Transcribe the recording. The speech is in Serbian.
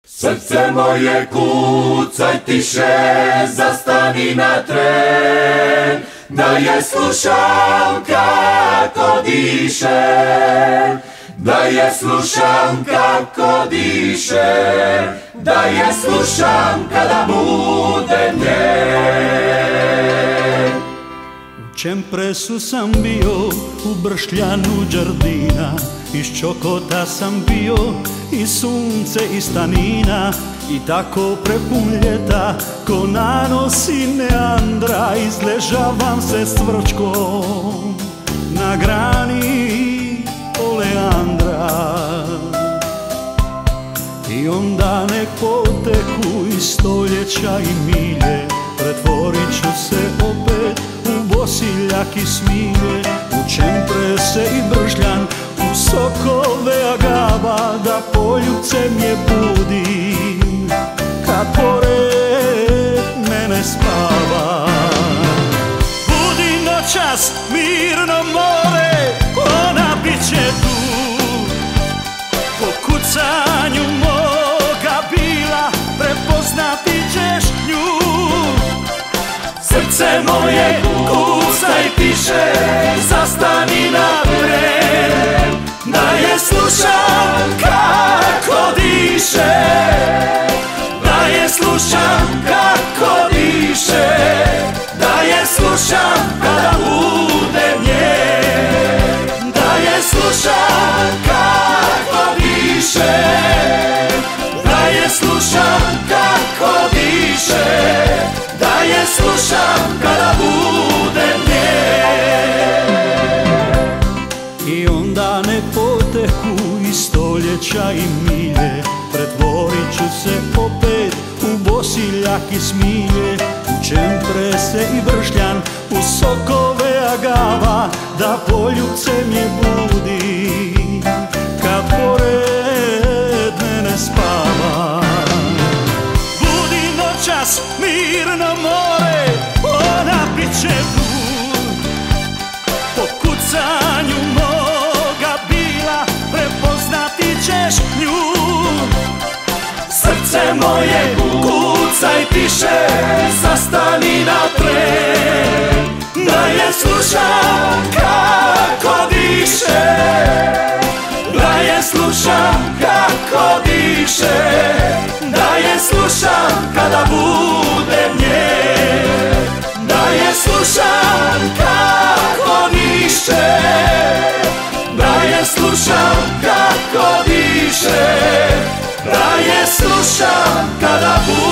Srce moje kucaj tiše, zastani na tren, da je slušam kako diše, da je slušam kako diše, da je slušam kada bude njen. U Čempresu sam bio, u Bršljanu Đardina, iz Čokota sam bio, i sunce iz Tanina, i tako prepun ljeta, ko nanosi Neandra, izležavam se s cvrčkom na grani oleandra. I onda nek poteku i stoljeća i milje, pretvorit ću se opet u Bosiljak i Smilje, u Čemprese i Bršljan, u sokove agava, da poljubcem je budim kad pored mene spava. Budi noćas mirno more, ona bit će tu, po kucanju moga bila prepoznati ćeš nju. Srce moje kucaj tiše, zastani na tren, da je slušam kako diše, da je slušam kako diše, da je slušam kada bude njen, da je slušam kako diše, da je slušam kako diše, da je slušam kada bude njen. I onda ne poteku i stoljeća i milje, pretvorit ću se opet u Bosiljak i Smilje, u Čemprese i Bršljan, u sokove agava, da poljubcem je budim kad pored mene spava. Budi noćas mirno more, ona bit će tu, po kucanju moga bila prepoznati ćeš nju. Srce moje kucaj tiše, zastani na tren, da je slušam kako diše, da je slušam kako diše, da je slušam kada bude njen, da je slušam kako diše, da je slušam kako diše, da je slušam kada bude